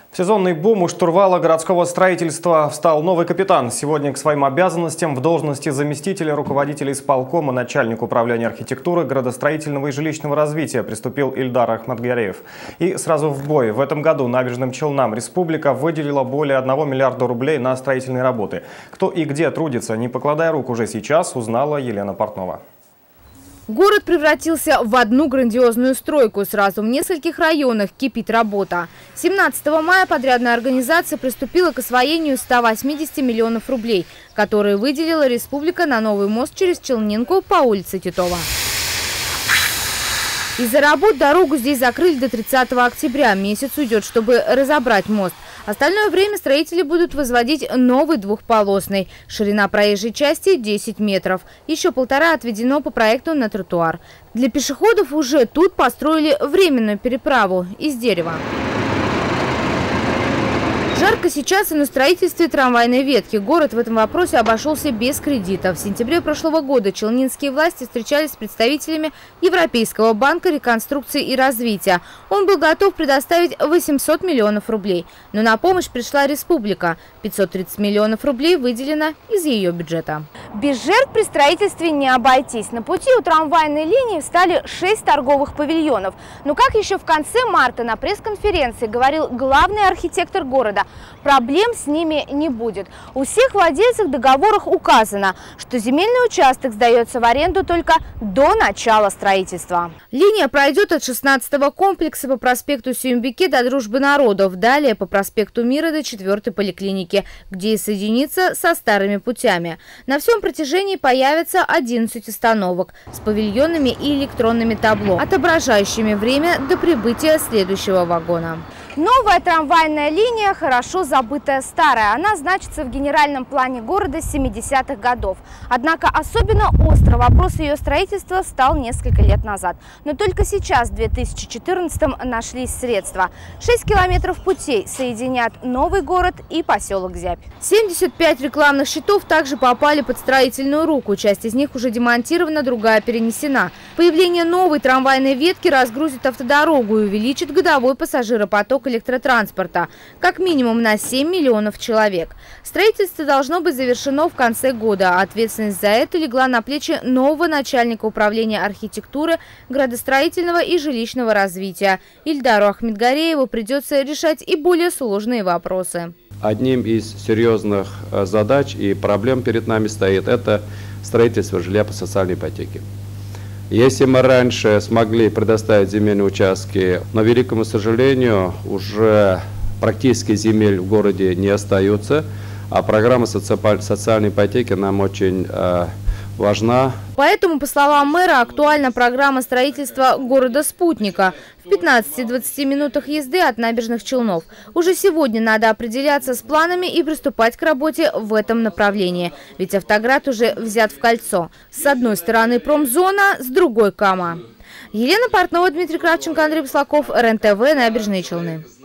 В сезонный бум у штурвала городского строительства встал новый капитан. Сегодня к своим обязанностям в должности заместителя руководителя исполкома начальник управления архитектуры, градостроительного и жилищного развития приступил Ильдар Ахмедгареев. И сразу в бой. В этом году набережным Челнам республика выделила более 1 миллиарда рублей на строительные работы. Кто и где трудится, не покладая рук уже сейчас, узнала Елена Портнова. Город превратился в одну грандиозную стройку. Сразу в нескольких районах кипит работа. 17 мая подрядная организация приступила к освоению 180 миллионов рублей, которые выделила республика на новый мост через Челнинку по улице Титова. Из-за работ дорогу здесь закрыли до 30 октября. Месяц уйдет, чтобы разобрать мост. Остальное время строители будут возводить новый двухполосный. Ширина проезжей части 10 метров. Еще 1,5 отведено по проекту на тротуар. Для пешеходов уже тут построили временную переправу из дерева. Жарко сейчас и на строительстве трамвайной ветки. Город в этом вопросе обошелся без кредита. В сентябре прошлого года челнинские власти встречались с представителями Европейского банка реконструкции и развития. Он был готов предоставить 800 миллионов рублей. Но на помощь пришла республика. 530 миллионов рублей выделено из ее бюджета. Без жертв при строительстве не обойтись. На пути у трамвайной линии встали 6 торговых павильонов. Но как еще в конце марта на пресс-конференции говорил главный архитектор города, проблем с ними не будет. У всех владельцев в договорах указано, что земельный участок сдается в аренду только до начала строительства. Линия пройдет от 16-го комплекса по проспекту Сюмбике до Дружбы народов, далее по проспекту Мира до 4-й поликлиники, где и соединится со старыми путями. На всем протяжении появится 11 остановок с павильонами и электронными табло, отображающими время до прибытия следующего вагона. Новая трамвайная линия хорошо забытая старая. Она значится в генеральном плане города с 70-х годов. Однако особенно остро вопрос ее строительства стал несколько лет назад. Но только сейчас, в 2014-м, нашлись средства. 6 километров путей соединят новый город и поселок Зябь. 75 рекламных щитов также попали под строительную руку. Часть из них уже демонтирована, другая перенесена. Появление новой трамвайной ветки разгрузит автодорогу и увеличит годовой пассажиропоток электротранспорта, как минимум на 7 миллионов человек. Строительство должно быть завершено в конце года. Ответственность за это легла на плечи нового начальника управления архитектуры, градостроительного и жилищного развития. Ильдару Ахмедгарееву придется решать и более сложные вопросы. Одним из серьезных задач и проблем перед нами стоит это строительство жилья по социальной ипотеке. Если мы раньше смогли предоставить земельные участки, но, к великому сожалению, уже практически земель в городе не остается, а программа социальной ипотеки нам очень важна. Поэтому, по словам мэра, актуальна программа строительства города-спутника в 15-20 минутах езды от набережных Челнов. Уже сегодня надо определяться с планами и приступать к работе в этом направлении. Ведь Автоград уже взят в кольцо. С одной стороны промзона, с другой Кама. Елена Портнова, Дмитрий Кравченко, Андрей Буслаков, РЕН-ТВ, Набережные Челны.